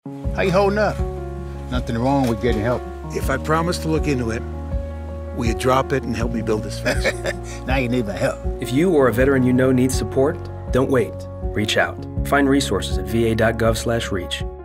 How you holding up? Nothing wrong with getting help. If I promise to look into it, will you drop it and help me build this fence? Now you need my help. If you or a veteran you know needs support, don't wait. Reach out. Find resources at VA.gov/reach.